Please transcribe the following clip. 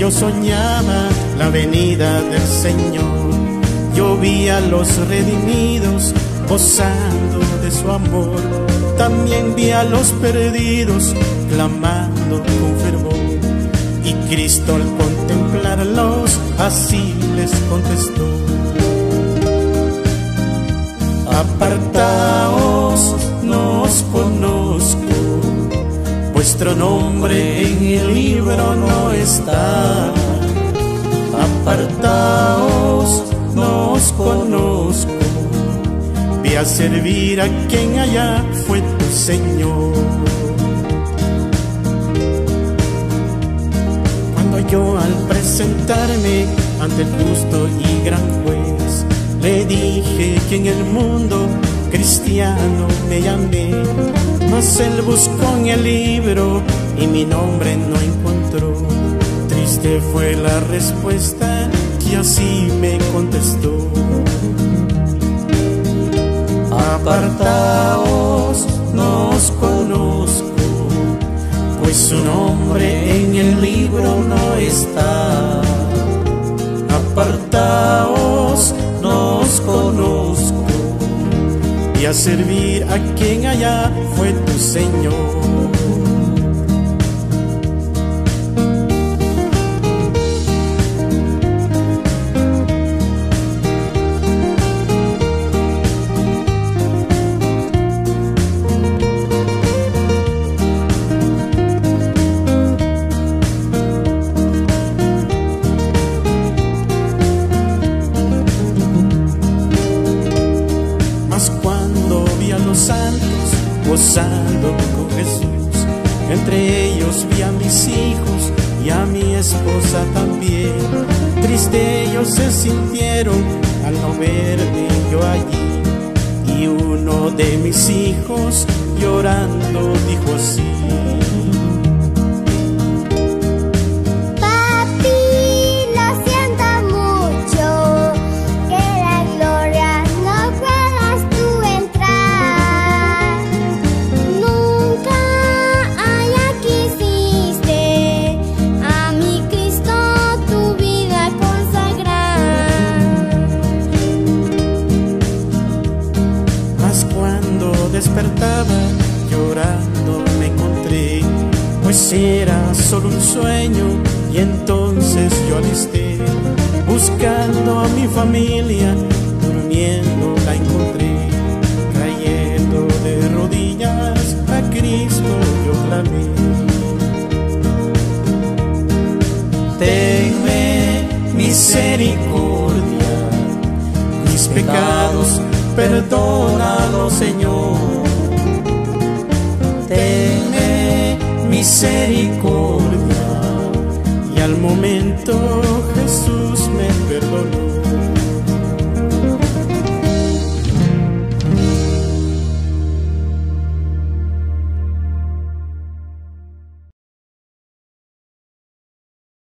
yo soñaba la venida del Señor. Yo vi a los redimidos gozando de su amor. También vi a los perdidos clamando con fervor. Y Cristo al contemplarlos así les contestó: apartaos, no os conozco, vuestro nombre en el libro no está. Apartaos, no os conozco, ve a servir a quien allá fue tu Señor. Cuando yo al presentarme ante el justo y gran juez, le dije que en el mundo cristiano me llamé, mas él buscó en el libro y mi nombre no encontró. Triste fue la respuesta que así me contestó: apartaos, no os conozco, pues su nombre en el libro no está. Apartaos, no os conozco, y a servir a quien allá fue tu Señor. Santos gozando con Jesús, entre ellos vi a mis hijos y a mi esposa también. Triste ellos se sintieron al no verme yo allí, y uno de mis hijos llorando dijo así: despertaba llorando me encontré, pues era solo un sueño. Y entonces yo alisté, buscando a mi familia, durmiendo la encontré. Cayendo de rodillas a Cristo yo clamé: tenme misericordia, mis pecados perdónalo, Señor. Tenme misericordia. Y al momento